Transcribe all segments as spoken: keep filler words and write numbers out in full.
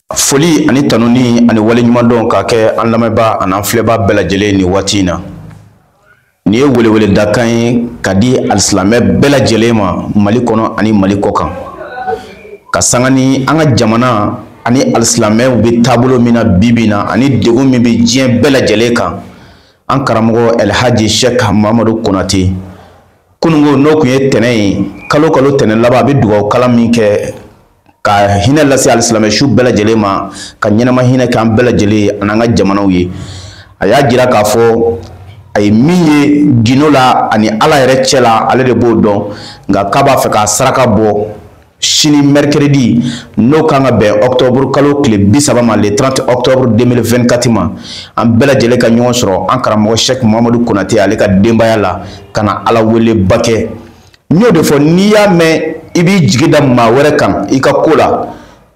Foli ani tanuni ani wale ɲuman dɔn ka kɛ an lamɛnba ani an filɛba bɛɛ lajɛlen ni waati in na. Ni ye welewele da kan ye ka di alisilamɛ bɛɛ lajɛlen ma Mali kɔnɔ ani Mali kɔ kan. Ka sanga ni an ka jamana ani alisilamɛw bɛ taabolo min na bi bi in na ani degun min bɛ diɲɛ bɛɛ lajɛlen kan. An karamɔgɔ Elhaji Sɛki Mamadu Konate. Kunungo n'o kun ye tɛnɛn ye kalo kalo tɛnɛn laban a bɛ dugawu kalan min kɛ ka hinɛ lase alisilamɛ su bɛɛ lajɛlen ma ka ɲɛnama hinɛ k'an bɛɛ lajɛlen ani an ka jamanaw ye. A y'a jira k'a fɔ a ye min ye gindo la ani Ala yɛrɛ cɛ la ale de b'o dɔn nka k'a b'a fɛ ka saraka bɔ sini mercredi n'o kan ka bɛn octobre kalo tile bi saba ma le trente octobre deux mille vingt-quatre ma an bɛɛ lajɛlen ka ɲɔgɔn sɔrɔ an karamɔgɔ Sɛki Mamadu Konate ale ka denbaya la ka na Ala weleba kɛ. N y'o de fɔ n'i y'a mɛn i b'i jigi da maa wɛrɛ kan i ka ko la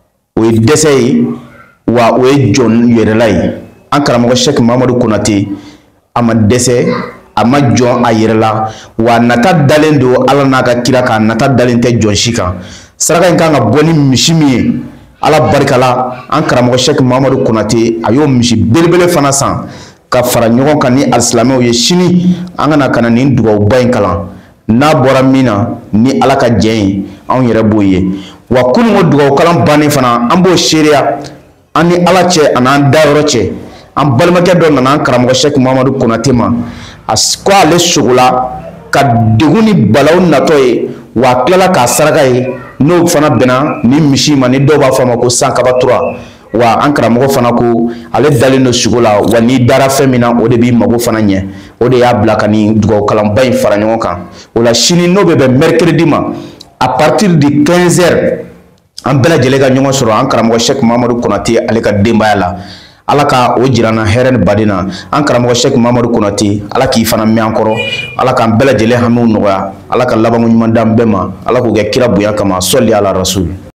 o ye dɛsɛ ye wa o ye jɔn yɛrɛla ye. An karamɔgɔ Sɛki Mamadu Konate a ma dɛsɛ a ma jɔn a yɛrɛ la wa nata dalen don Ala n'a ka kira kan nata dalen tɛ jɔn si kan. Saraka in kan ka bɔ ni misi min ye Ala barika la an karamɔgɔ Sɛki Mamadu Konate a y'o misi belebele fana san ka fara ɲɔgɔn kan ni alisilamɛw ye sini an kana kana nin dugawuba in kalan. N'a bɔra min na ni Ala ka jɛn ye anw yɛrɛ b'o ye wa kunungo dugawu kalan bannen fana an b'o seereya an ni Ala cɛ ani an dayɔrɔ cɛ. An balimakɛ dɔ nana an karamɔgɔ Sɛki Mamadu Konate ma a ko ale sogola ka degun ni balawu natɔ ye wa a tilala k'a saraka ye n'o fana bɛnna ni misi ma ni dɔw b'a fɔ a ma ko sankaba tura wa an karamɔgɔ fana ko ale dalen don sogo la wa n'i dara fɛn min na o de b'i mago fana ɲɛ o de y'a bila ka nin dugawu kalanba in fara ɲɔgɔn kan. O la sini n'o bɛ bɛn mercredi ma à partir de quinze heures an bɛɛ lajɛlen ka ɲɔgɔn sɔrɔ an karamɔgɔ Sɛki Mamadu Konate ale ka denbaya la. Ala ka o jira na hɛrɛ ni baden na an karamɔgɔ Sɛki Mamadu Konate Ala k'i fana mɛn an kɔrɔ Ala k'an bɛɛ lajɛlen hamiw nɔgɔya Ala ka labanko ɲuman d'an bɛɛ ma Ala k'o kɛ kira bonya kama sɔli ala rasul.